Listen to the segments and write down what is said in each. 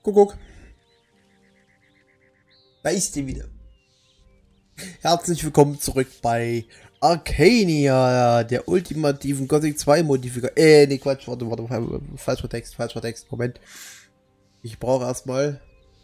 Kuckuck. Da ist sie wieder. Herzlich willkommen zurück bei Arcania, der ultimativen Gothic 2 Modifikator. Nee, Quatsch, warte, falscher Text, Moment. Ich brauche erstmal.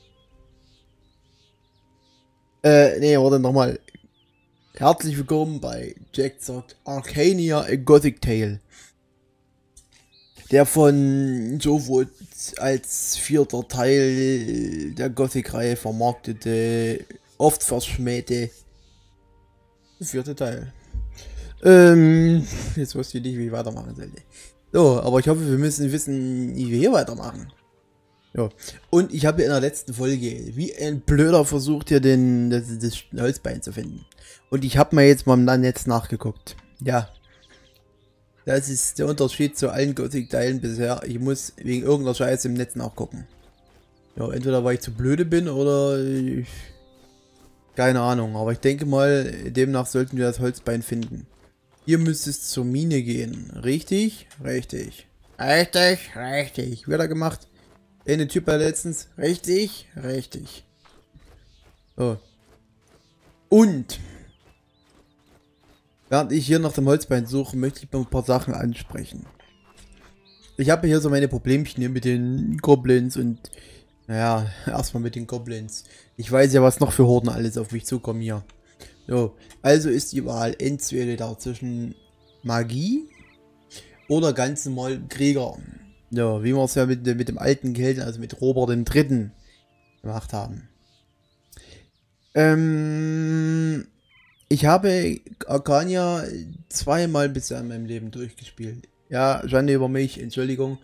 Nee, warte, nochmal. Herzlich willkommen bei Jack sagt Arcania, a Gothic Tale. Der von Jowood als vierter Teil der Gothic-Reihe vermarktete, oft verschmähte vierte Teil. Jetzt wusste ich nicht, wie ich weitermachen sollte. So, aber ich hoffe, wir müssen wissen, wie wir hier weitermachen. Ja. Und ich habe in der letzten Folge wie ein Blöder versucht, hier das Holzbein zu finden. Und ich habe mir jetzt mal im Netz nachgeguckt. Ja. Das ist der Unterschied zu allen Gothic-Teilen bisher. Ich muss wegen irgendeiner Scheiße im Netz nachgucken. Ja, entweder weil ich zu blöde bin oder keine Ahnung. Aber ich denke mal, demnach sollten wir das Holzbein finden. Hier müsste es zur Mine gehen. Richtig? Richtig. Richtig, richtig. Wieder gemacht. Eine Typ letztens. Richtig, richtig. So. Und während ich hier nach dem Holzbein suche, möchte ich mal ein paar Sachen ansprechen. Ich habe hier so meine Problemchen hier mit den Goblins und naja, erstmal mit den Goblins. Ich weiß ja, was noch für Horden alles auf mich zukommen hier. So, also ist die Wahl entweder zwischen Magie oder ganz normal Krieger. Ja, wie wir es ja mit dem alten Kelten, also mit Robert III. gemacht haben. Ich habe Arcania zweimal bisher in meinem Leben durchgespielt. Ja, Schande über mich, Entschuldigung.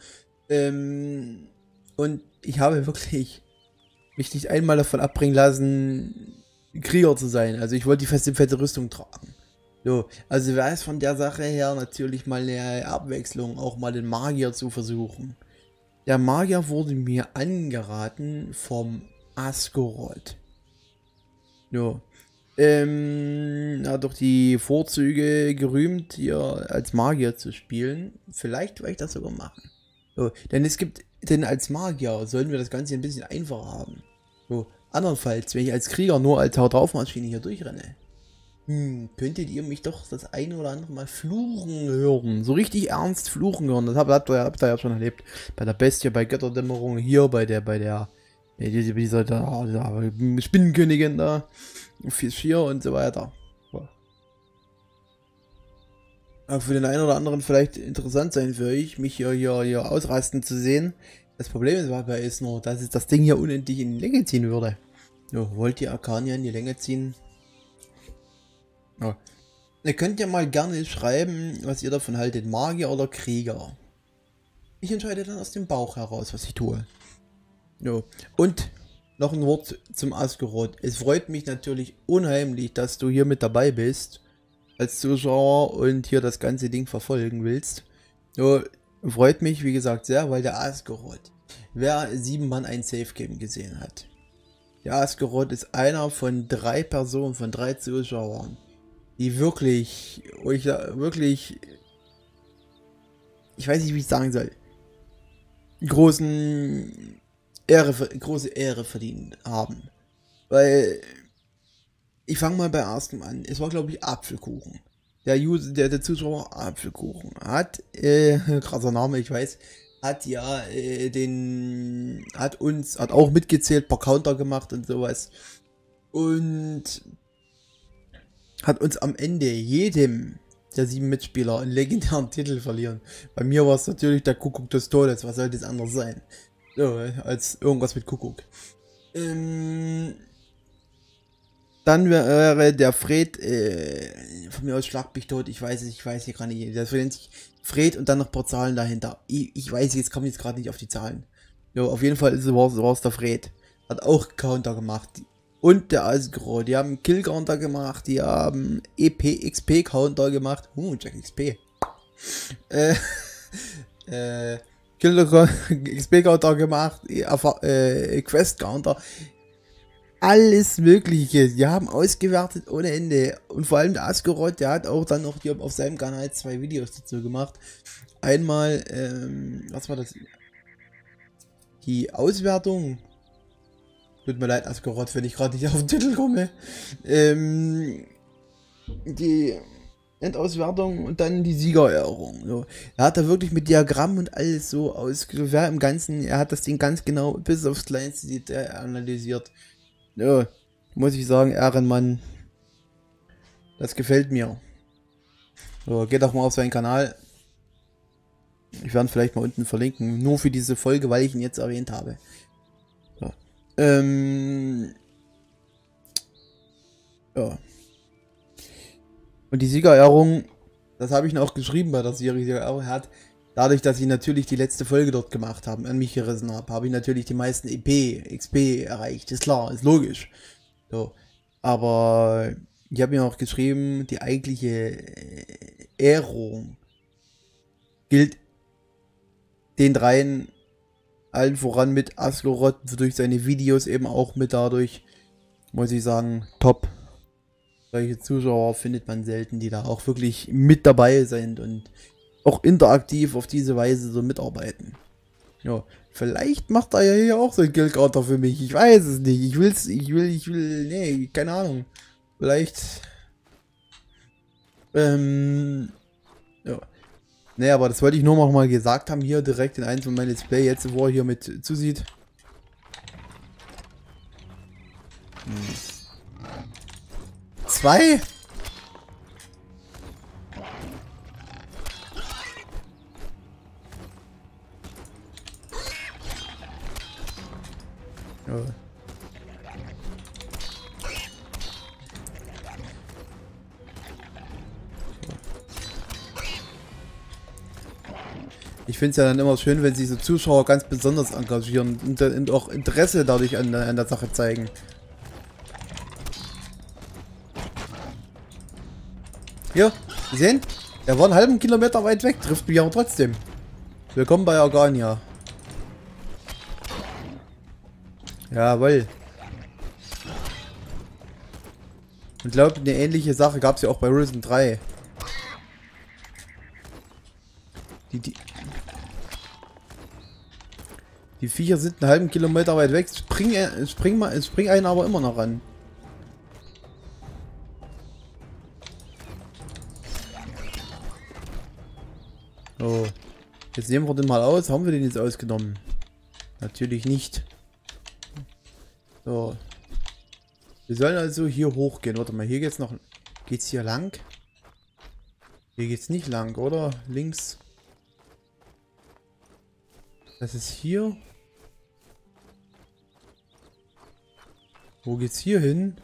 Und ich habe wirklich mich nicht einmal davon abbringen lassen, Krieger zu sein. Also ich wollte die fette Rüstung tragen. So, also wäre es von der Sache her natürlich mal eine Abwechslung, auch mal den Magier zu versuchen. Der Magier wurde mir angeraten vom Asgoroth. Jo. Hat doch die Vorzüge gerühmt, hier als Magier zu spielen. Vielleicht werde ich das sogar machen. So, denn als Magier sollen wir das Ganze ein bisschen einfacher haben. So, andernfalls, wenn ich als Krieger nur als Haut drauf Maschine hier durchrenne, könntet ihr mich doch das eine oder andere Mal fluchen hören. So richtig ernst fluchen hören. Das habt ihr ja schon erlebt. Bei der Bestie, bei Götterdämmerung, hier bei dieser Spinnenkönigin da. 4 und so weiter. Aber für den einen oder anderen vielleicht interessant sein für euch, mich hier ausrasten zu sehen. Das Problem dabei ist nur, dass es das Ding hier unendlich in die Länge ziehen würde. Jo, wollt ihr Arcania in die Länge ziehen? Ja. Ihr könnt ja mal gerne schreiben, was ihr davon haltet, Magier oder Krieger. Ich entscheide dann aus dem Bauch heraus, was ich tue. Jo. Und noch ein Wort zum Asgoroth. Es freut mich natürlich unheimlich, dass du hier mit dabei bist als Zuschauer und hier das ganze Ding verfolgen willst. Jo, freut mich wie gesagt sehr, weil der Asgoroth, wer 7 Mann ein Safe Game gesehen hat. Der Asgoroth ist einer von 3 Personen, von 3 Zuschauern, die wirklich, ich weiß nicht, wie ich sagen soll, große Ehre verdient haben. Weil, ich fange mal bei erstem an. Es war, glaube ich, Apfelkuchen. Der Zuschauer Apfelkuchen hat, krasser Name, ich weiß, hat ja hat auch mitgezählt, paar Counter gemacht und sowas. Und hat uns am Ende jedem der 7 Mitspieler einen legendären Titel verlieren. Bei mir war es natürlich der Kuckuck des Todes, was sollte es anders sein? So, als irgendwas mit Kuckuck. Dann wäre der Fred, von mir aus schlag mich tot, ich weiß hier gerade nicht, das nennt sich Fred und dann noch ein paar Zahlen dahinter. Ich weiß, jetzt komme ich jetzt gerade nicht auf die Zahlen. Jo, auf jeden Fall war es der Fred. Hat auch Counter gemacht. Und der Asgoroth, die haben Kill-Counter gemacht, die haben XP-Counter gemacht. Jack XP. XP-Counter gemacht, Quest-Counter. Alles Mögliche. Die haben ausgewertet ohne Ende. Und vor allem der Asgoroth, der hat auch dann noch auf seinem Kanal 2 Videos dazu gemacht. Einmal, was war das? die Auswertung. Tut mir leid, Asgoroth, wenn ich gerade nicht auf den Titel komme. Die Endauswertung und dann die Siegerehrung. So. Er hat da wirklich mit Diagrammen und alles so ausgewertet im Ganzen. Er hat das Ding ganz genau bis aufs kleinste Detail analysiert. Ja, muss ich sagen, Ehrenmann. Das gefällt mir. So, geht auch mal auf seinen Kanal. Ich werde ihn vielleicht mal unten verlinken. Nur für diese Folge, weil ich ihn jetzt erwähnt habe. So. Ja. Und die Siegerehrung, das habe ich noch geschrieben bei der Siegerehrung, hat dadurch, dass ich natürlich die letzte Folge dort gemacht habe, an mich gerissen habe, habe ich natürlich die meisten EP, XP erreicht. Ist klar, ist logisch. So. Aber ich habe mir auch geschrieben, die eigentliche Ehrung gilt den dreien, allen voran mit Asgoroth, durch seine Videos eben auch mit dadurch, muss ich sagen, top. Solche Zuschauer findet man selten, die da auch wirklich mit dabei sind und auch interaktiv auf diese Weise so mitarbeiten. Ja, vielleicht macht er ja hier auch so ein Guildgater für mich, ich weiß es nicht, ich will, nee, keine Ahnung. Vielleicht, ja. Nee, aber das wollte ich nur noch mal gesagt haben, hier direkt in einem von meinen Let's Play, jetzt wo er hier mit zusieht. Zwei? Ja. Ich finde es ja dann immer schön, wenn sich so Zuschauer ganz besonders engagieren und auch Interesse dadurch an der Sache zeigen. Hier, Sie sehen? Er war einen halben Kilometer weit weg, trifft mich aber trotzdem. Willkommen bei Argania. Jawohl. Und glaubt, eine ähnliche Sache gab es ja auch bei Risen 3. Die Viecher sind einen halben Kilometer weit weg, springen einen aber immer noch ran. So, jetzt nehmen wir den mal aus. Haben wir den jetzt ausgenommen? Natürlich nicht. So. Wir sollen also hier hochgehen. Warte mal, hier geht's noch. Geht's hier lang? Hier geht's nicht lang, oder? Links. Das ist hier. Wo geht's hier hin?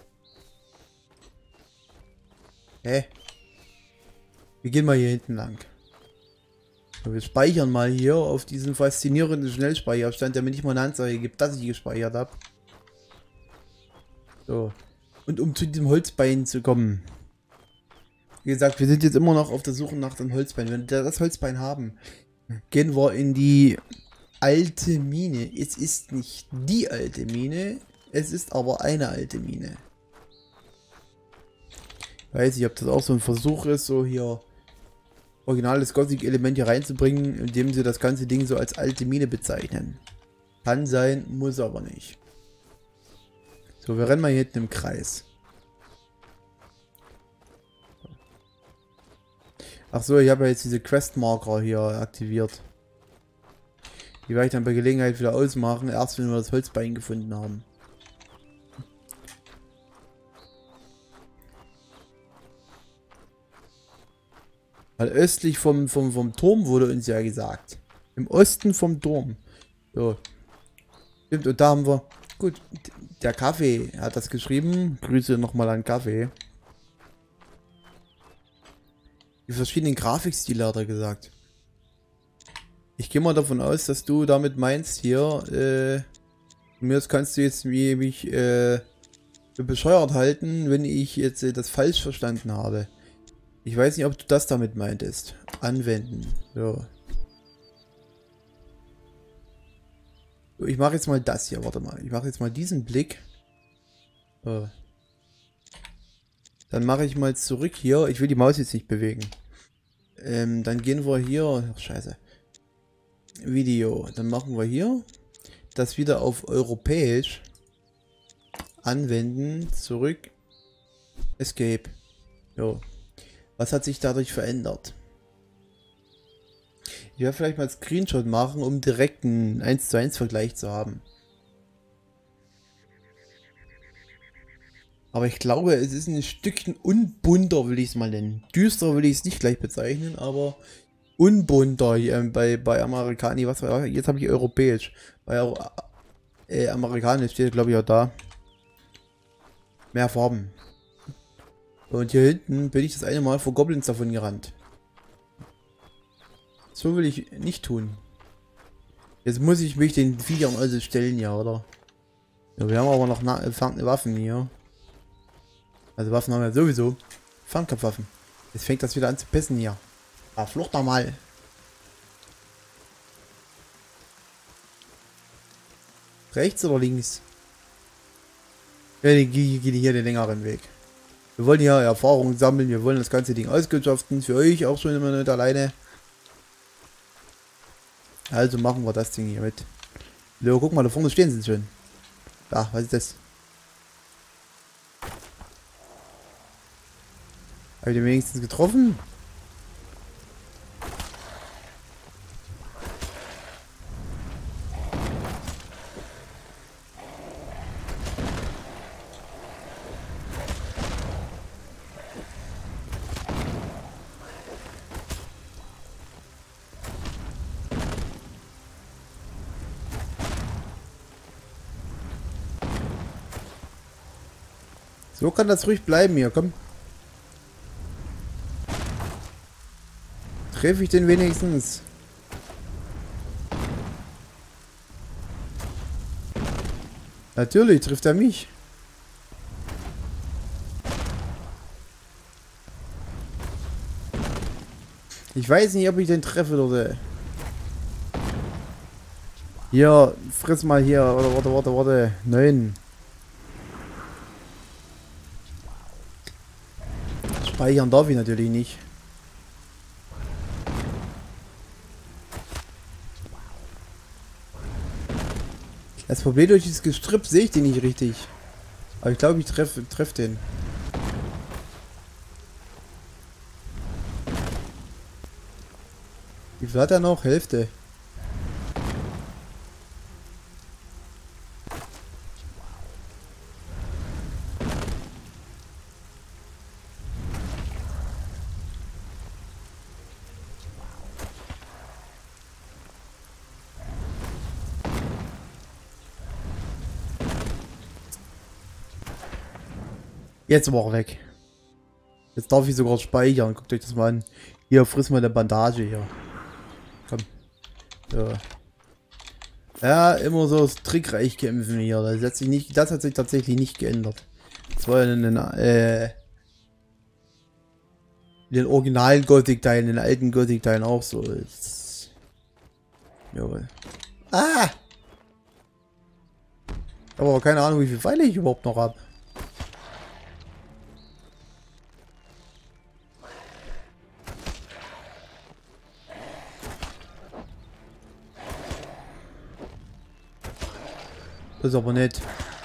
Hä? Wir gehen mal hier hinten lang. So, wir speichern mal hier auf diesen faszinierenden Schnellspeicherstand, der mir nicht mal eine Anzeige gibt, dass ich gespeichert habe. So. Und um zu diesem Holzbein zu kommen. Wie gesagt, wir sind jetzt immer noch auf der Suche nach dem Holzbein. Wenn wir das Holzbein haben, gehen wir in die alte Mine. Es ist nicht die alte Mine, es ist aber eine alte Mine. Weiß ich, ob das auch so ein Versuch ist, so hier originales Gothic-Element hier reinzubringen, indem sie das ganze Ding so als alte Mine bezeichnen. Kann sein, muss aber nicht. So, wir rennen mal hier hinten im Kreis. Ach so, ich habe ja jetzt diese Questmarker hier aktiviert. Die werde ich dann bei Gelegenheit wieder ausmachen, erst wenn wir das Holzbein gefunden haben. Weil östlich vom Turm wurde uns ja gesagt. Im Osten vom Turm. So. Stimmt, und da haben wir... Gut, der Kaffee hat das geschrieben. Grüße nochmal an Kaffee. Die verschiedenen Grafikstile hat er gesagt. Ich gehe mal davon aus, dass du damit meinst hier, mir kannst du jetzt mich für bescheuert halten, wenn ich jetzt das falsch verstanden habe. Ich weiß nicht, ob du das damit meintest. Anwenden. So. Ich mache jetzt mal das hier. Warte mal. Ich mache jetzt mal diesen Blick. So. Dann mache ich mal zurück hier. Ich will die Maus jetzt nicht bewegen. Dann gehen wir hier. Ach, scheiße. Video. Dann machen wir hier. das wieder auf europäisch anwenden. Zurück. Escape. Jo. Was hat sich dadurch verändert? Ich werde vielleicht mal einen Screenshot machen, um direkt einen 1:1 Vergleich zu haben. Aber ich glaube, es ist ein Stückchen unbunter, will ich es mal nennen. Düster will ich es nicht gleich bezeichnen, aber unbunter bei Amerikani. Was war jetzt habe ich europäisch. Bei Amerikanisch steht, glaube ich, auch da. Mehr Farben. Und hier hinten bin ich das eine Mal vor Goblins davon gerannt. So will ich nicht tun. Jetzt muss ich mich den Viechern also stellen, ja, oder? Ja, wir haben aber noch Waffen hier. Also Waffen haben wir sowieso. Fernkampfwaffen. Jetzt fängt das wieder an zu pissen hier. Ah, flucht doch mal. Rechts oder links? Ja, die geht hier den längeren Weg. Wir wollen hier Erfahrung sammeln. Wir wollen das ganze Ding ausgewirtschaften. Für euch auch schon immer nicht alleine. Also machen wir das Ding hier mit. So, guck mal, da vorne stehen sie schon. Da, was ist das? Habe ich den wenigstens getroffen? So kann das ruhig bleiben hier, komm. Treffe ich den wenigstens? Natürlich trifft er mich. Ich weiß nicht, ob ich den treffe oder. Hier, friss mal hier. Oder warte. 9. Speichern darf ich natürlich nicht. Das Problem durch dieses Gestrüpp sehe ich den nicht richtig. Aber ich glaube, ich treff den. Wie viel hat er noch? Hälfte. Jetzt war er weg. Jetzt darf ich sogar speichern. Guckt euch das mal an. Hier, friss mal eine Bandage hier. Komm. So. Ja, immer so trickreich kämpfen hier. Das hat sich tatsächlich nicht geändert. Das war ja in den originalen Gothic-Teilen, in den alten Gothic-Teilen auch so. Jawohl. Ah! Aber keine Ahnung, wie viele Pfeile ich überhaupt noch habe. Das ist aber nett.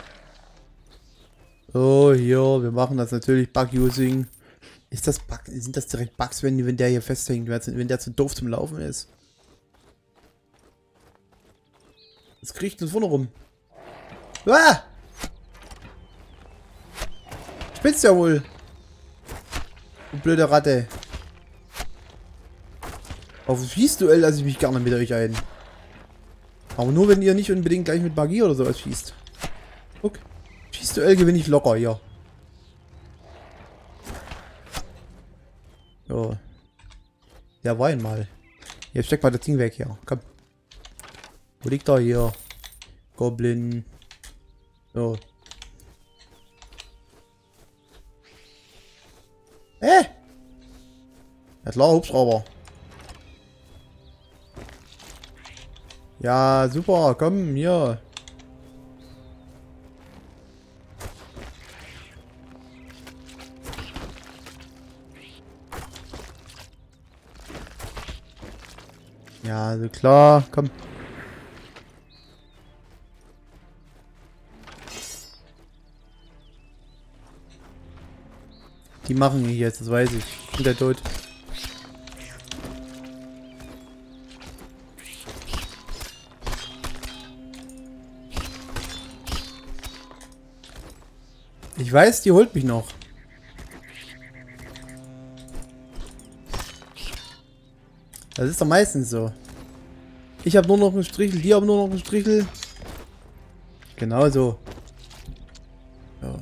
So, hier, wir machen das natürlich Bug-Using. Sind das direkt Bugs, wenn der hier festhängt, wenn der zu doof zum Laufen ist? Das kriegt uns vorne rum. Ah! Spitzt ja wohl. Du blöde Ratte. Auf ein Schießduell lasse ich mich gerne mit euch ein. Aber nur wenn ihr nicht unbedingt gleich mit Magie oder sowas schießt. Guck. Schießduell gewinne ich locker, ja. So. Der Wein mal. Jetzt steck mal das Ding weg hier. Komm. Wo liegt er hier? Goblin. So. Ja klar, Hubschrauber. Ja, super, komm, hier. Ja, also klar, komm. Die machen mich jetzt, das weiß ich. Ich bin der tot. Ich weiß, die holt mich noch. Das ist doch meistens so. Ich habe nur noch einen Strichel, die haben nur noch einen Strichel. Genau so. Ja.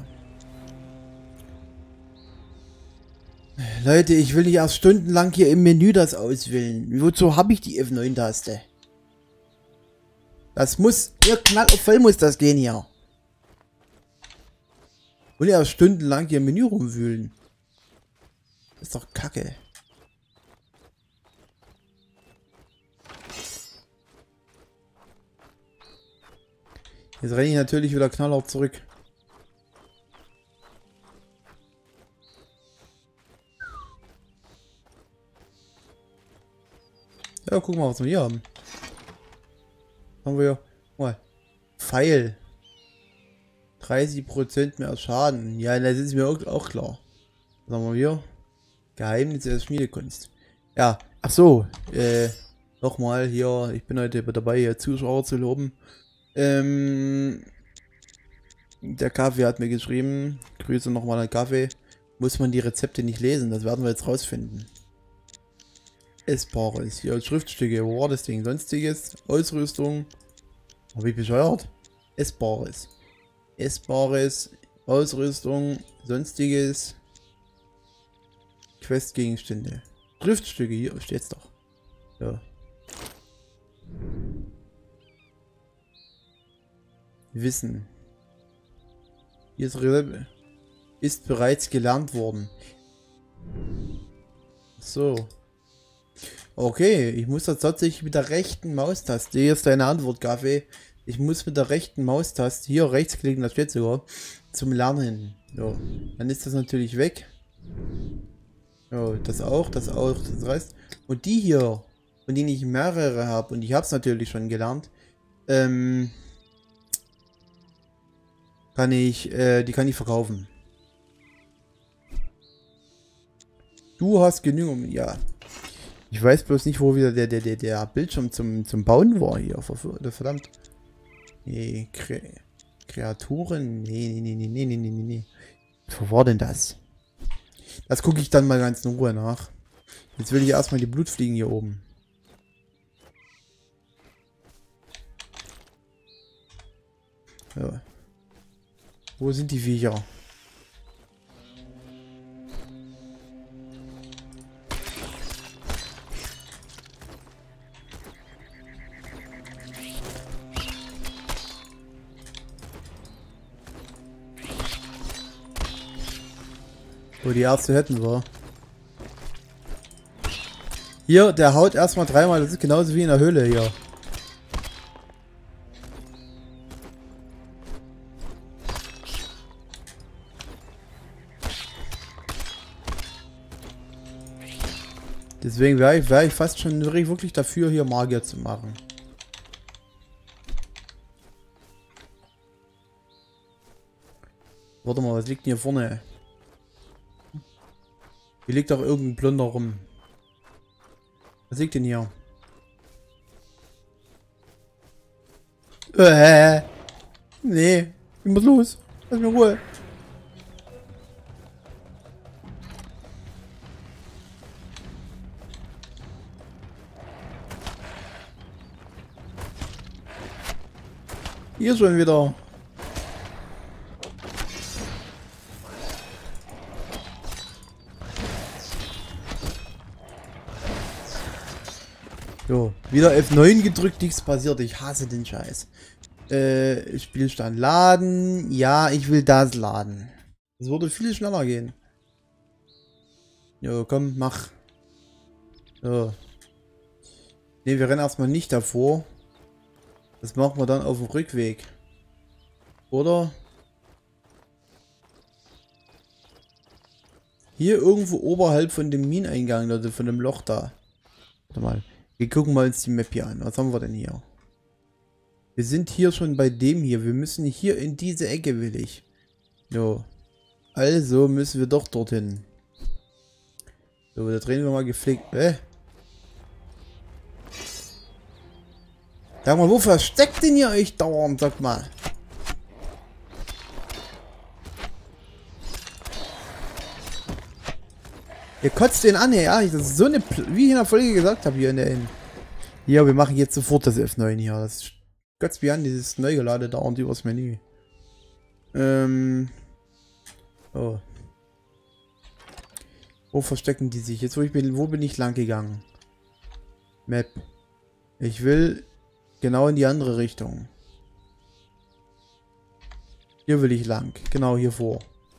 Leute, ich will nicht erst stundenlang hier im Menü das auswählen. Wozu habe ich die F9-Taste? Das muss, ihr knall auf voll muss das gehen hier. Und erst stundenlang hier im Menü rumwühlen. Das ist doch Kacke. Jetzt renne ich natürlich wieder knallhart zurück. Ja, guck mal, was wir hier haben. Haben wir mal Pfeil. 30% mehr Schaden. Ja, das ist mir auch klar. Was haben wir hier? Geheimnisse der Schmiedekunst. Ja, ach so. Nochmal hier, ich bin heute dabei, hier Zuschauer zu loben. Der Kaffee hat mir geschrieben, Grüße nochmal an Kaffee, muss man die Rezepte nicht lesen, das werden wir jetzt rausfinden. Essbares, hier Schriftstücke, wo war das Ding, sonstiges, Ausrüstung, hab ich bescheuert? Essbares, Ausrüstung, sonstiges, Questgegenstände, Schriftstücke, hier steht's doch. Ja. Wissen. Dieses Rezept ist bereits gelernt worden. So. Okay, ich muss das tatsächlich mit der rechten Maustaste. Hier ist deine Antwort, Kaffee. Ich muss mit der rechten Maustaste hier rechtsklicken, das steht sogar, zum Lernen. So. Dann ist das natürlich weg. So, das auch, das reißt. Und die hier, von denen ich mehrere habe, und ich habe es natürlich schon gelernt, die kann ich verkaufen. Du hast genügend, ja. Ich weiß bloß nicht, wo wieder der Bildschirm zum Bauen war hier. Verdammt. Nee, Kreaturen. Nee. Wo war denn das? Das gucke ich dann mal ganz in Ruhe nach. Jetzt will ich erstmal die Blutfliegen hier oben. Ja. Wo sind die Viecher? Wo die Ärzte hätten wir. Hier, der haut erstmal dreimal. Das ist genauso wie in der Höhle hier. Deswegen wäre ich fast schon wirklich dafür, hier Magier zu machen. Warte mal, was liegt denn hier vorne? Hier liegt doch irgendein Plunder rum. Was liegt denn hier? Nee, ich muss los. Lass mir Ruhe. Hier schon wieder. So, wieder F9 gedrückt, nichts passiert. Ich hasse den Scheiß. Spielstand laden. Ja, ich will das laden. Das würde viel schneller gehen. Jo, komm, mach. So. Ne, wir rennen erstmal nicht davor. Das machen wir dann auf dem Rückweg. Oder? Hier irgendwo oberhalb von dem Mineneingang, also von dem Loch da. Warte mal. Wir gucken mal uns die Map hier an. Was haben wir denn hier? Wir sind hier schon bei dem hier. Wir müssen hier in diese Ecke, will ich. Jo. Also müssen wir doch dorthin. So, da drehen wir mal gepflegt. Sag mal, wo versteckt denn ihr euch dauernd? Sag mal. Ihr kotzt den an, ja. Das ist so eine, wie ich in der Folge gesagt habe, hier in der Ja, wir machen jetzt sofort das F9 hier. Das kotzt mich an, dieses Neugelade dauernd übers Menü. Oh. Wo verstecken die sich? Jetzt, wo bin ich lang gegangen? Map. Ich will genau in die andere Richtung. Hier will ich lang. Genau hier vor.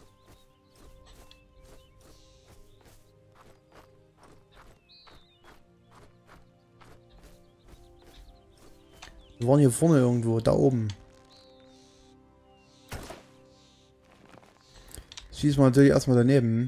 Wir waren hier vorne irgendwo, da oben. Schießen wir natürlich erstmal daneben.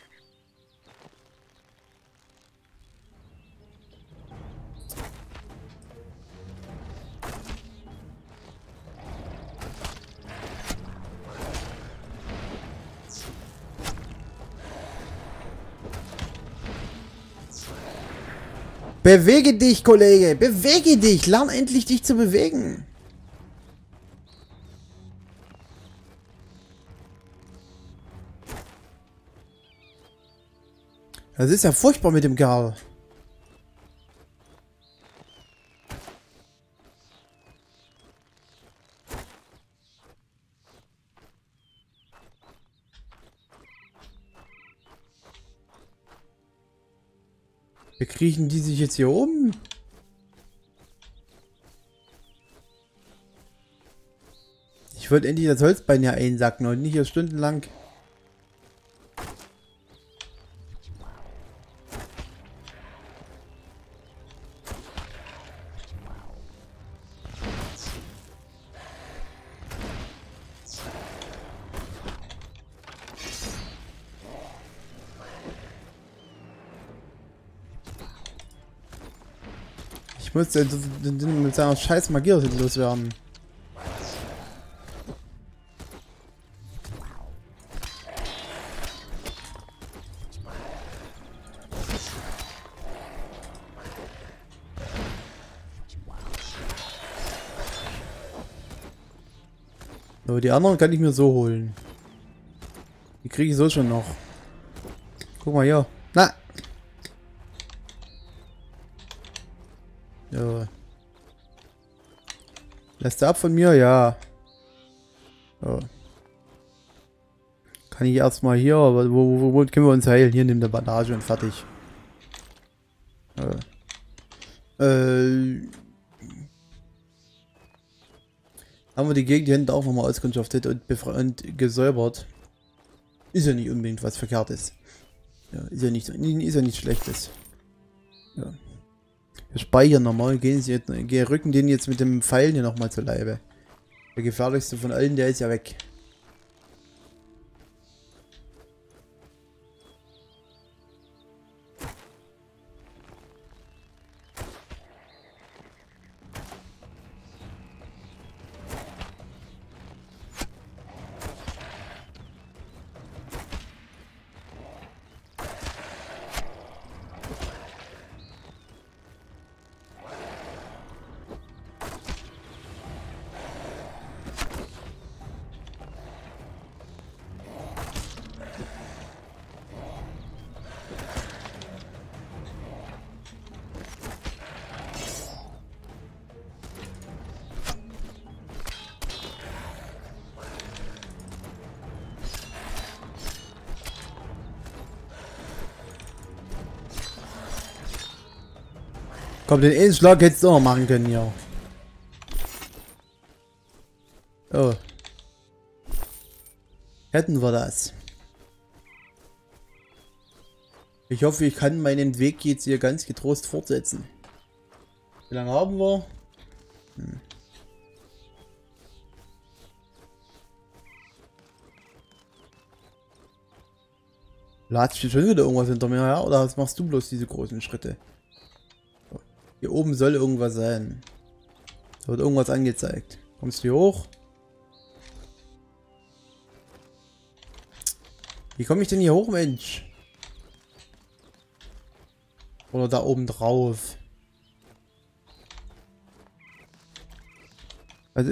Bewege dich, Kollege! Bewege dich! Lern endlich, dich zu bewegen! Das ist ja furchtbar mit dem Kerl. Wie kriechen die sich jetzt hier oben? Ich wollte endlich das Holzbein hier einsacken und nicht hier stundenlang. Ich muss mit seiner scheiß Magie loswerden. So, die anderen kann ich mir so holen. Die kriege ich so schon noch. Guck mal hier. Na! Ja. Lässt du ab von mir? Ja. So. Kann ich erstmal hier, aber wo können wir uns heilen? Hier, nimm der Bandage und fertig. Haben wir die Gegend hier hinten auch nochmal auskundschaftet und gesäubert. Ist ja nicht unbedingt was Verkehrtes. Ja, ist ja nichts Schlechtes. Ja. Wir speichern nochmal, rücken den jetzt mit dem Pfeil hier nochmal zu Leibe. Der gefährlichste von allen, der ist ja weg. Komm, den einen Schlag hättest du auch machen können, ja. Oh. Hätten wir das. Ich hoffe, ich kann meinen Weg jetzt hier ganz getrost fortsetzen. Wie lange haben wir? Latscht hier schon wieder irgendwas hinter mir her? Oder was machst du bloß diese großen Schritte? Hier oben soll irgendwas sein. Da wird irgendwas angezeigt. Kommst du hier hoch? Wie komme ich denn hier hoch, Mensch? Oder da oben drauf. Also,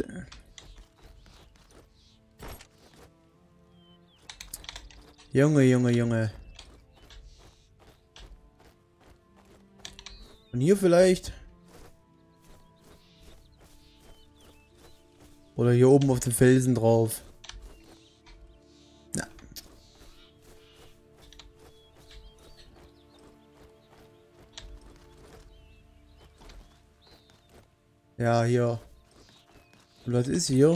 Junge, Junge, Junge. Und hier vielleicht? Oder hier oben auf den Felsen drauf. Ja. Ja, hier. Und was ist hier?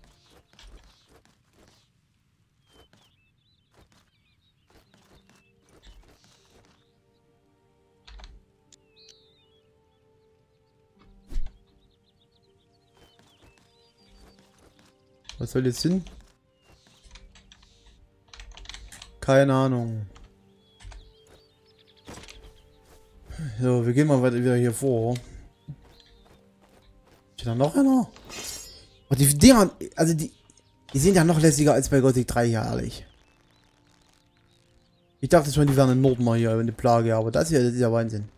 Was soll das hin? Keine Ahnung. So, wir gehen mal weiter wieder hier vor. Ist da noch einer? Oh, die Dinger, also die sind ja noch lässiger als bei Gothic 3, ja ehrlich. Ich dachte schon, die wären in Norden mal hier eine Plage, aber das hier, das ist ja Wahnsinn.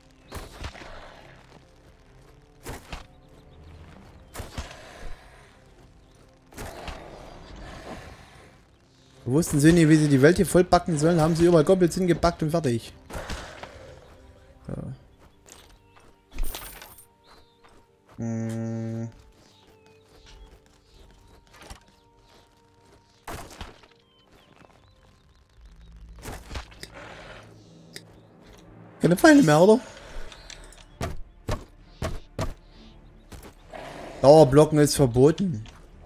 Wussten sie nicht, wie sie die Welt hier voll backen sollen, haben sie überall Goblins hingepackt und fertig. Ja. Keine Pfeile mehr, oder? Dauerblocken ist verboten.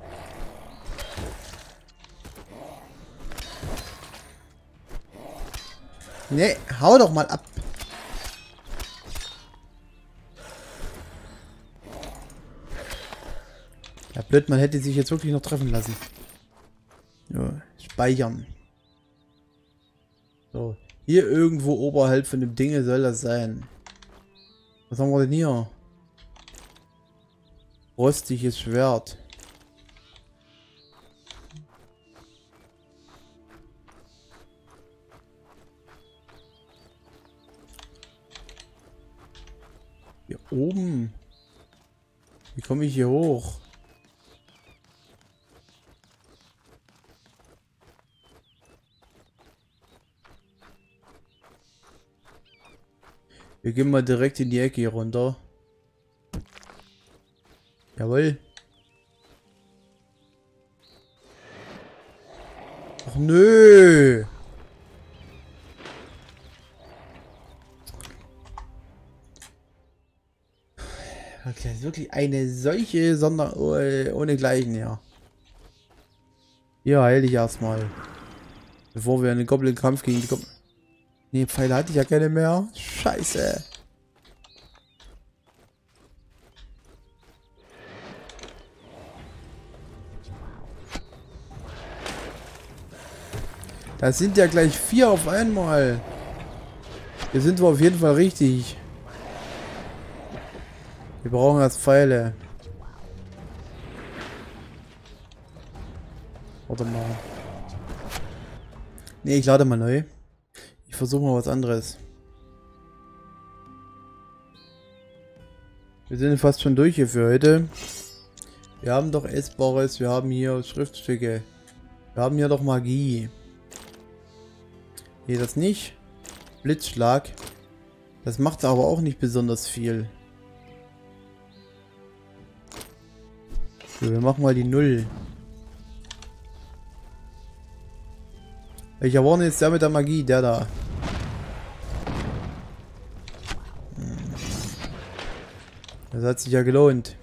Nee, hau doch mal ab. Ja, blöd, man hätte sich jetzt wirklich noch treffen lassen. Ja, speichern. So, hier irgendwo oberhalb von dem Dinge soll das sein. Was haben wir denn hier? Rostiges Schwert. Hier oben. Wie komme ich hier hoch? Wir gehen mal direkt in die Ecke hier runter. Jawohl. Ach nö. Okay, das ist wirklich eine solche ohne Gleichen, ja. Ja, heil dich erstmal. Bevor wir einen Goblin-Kampf gegen die Goblin... Ne, Pfeile hatte ich ja keine mehr. Scheiße. Das sind ja gleich 4 auf einmal. Hier sind wir auf jeden Fall richtig. Wir brauchen erst Pfeile. Warte mal. Ne, ich lade mal neu. Ich versuche mal was anderes. Wir sind fast schon durch hier für heute. Wir haben doch Essbares, wir haben hier Schriftstücke. Wir haben hier doch Magie. Hier das nicht. Blitzschlag. Das macht aber auch nicht besonders viel. So, wir machen mal die 0. Welcher war denn jetzt der mit der Magie? Der da. Das hat sich ja gelohnt.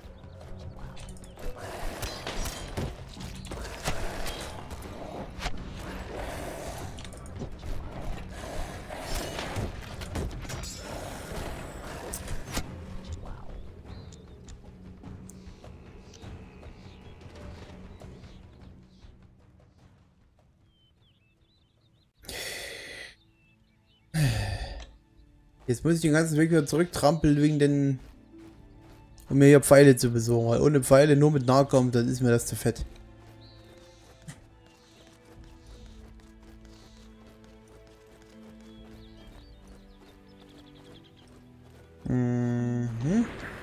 Jetzt muss ich den ganzen Weg wieder zurücktrampeln wegen den... Um mir hier Pfeile zu besorgen. Weil ohne Pfeile nur mit Nahkampf, dann ist mir das zu fett. Mhm.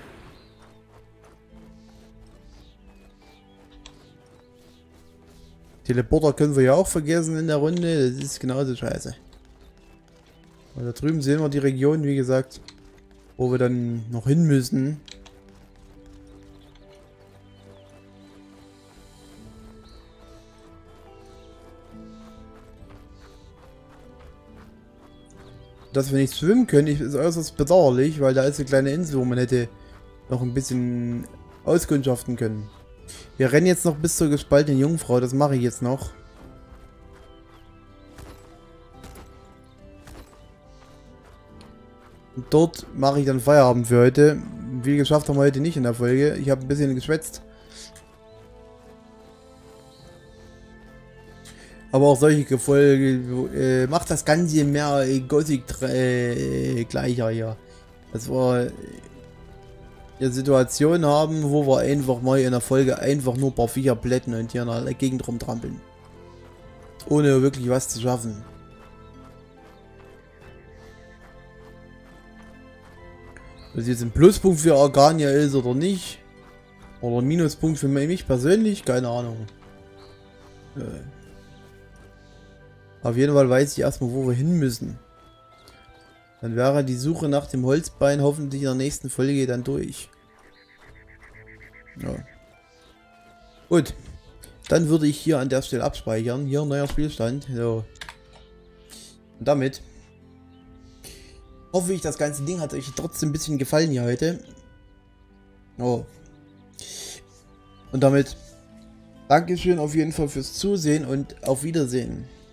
Teleporter können wir ja auch vergessen in der Runde. Das ist genauso scheiße. Und da drüben sehen wir die Region, wie gesagt, wo wir dann noch hin müssen. Dass wir nicht schwimmen können, ist äußerst bedauerlich, weil da ist eine kleine Insel, wo man hätte noch ein bisschen auskundschaften können. Wir rennen jetzt noch bis zur gespaltenen Jungfrau, das mache ich jetzt noch. Und dort mache ich dann Feierabend für heute. Wie geschafft haben wir heute nicht in der Folge. Ich habe ein bisschen geschwätzt. Aber auch solche Folge macht das Ganze mehr Gothic gleicher hier. Dass wir eine Situation haben, wo wir einfach mal in der Folge einfach nur ein paar Viecher plätten und hier in der Gegend rumtrampeln. Ohne wirklich was zu schaffen. Ob das jetzt ein Pluspunkt für Arcania ist oder nicht. Oder ein Minuspunkt für mich persönlich, keine Ahnung. Auf jeden Fall weiß ich erstmal, wo wir hin müssen. Dann wäre die Suche nach dem Holzbein hoffentlich in der nächsten Folge dann durch. Ja. Gut. Dann würde ich hier an der Stelle abspeichern. Hier ein neuer Spielstand. So. Und damit hoffe ich, das ganze Ding hat euch trotzdem ein bisschen gefallen hier heute. Oh. Und damit Dankeschön auf jeden Fall fürs Zusehen und auf Wiedersehen.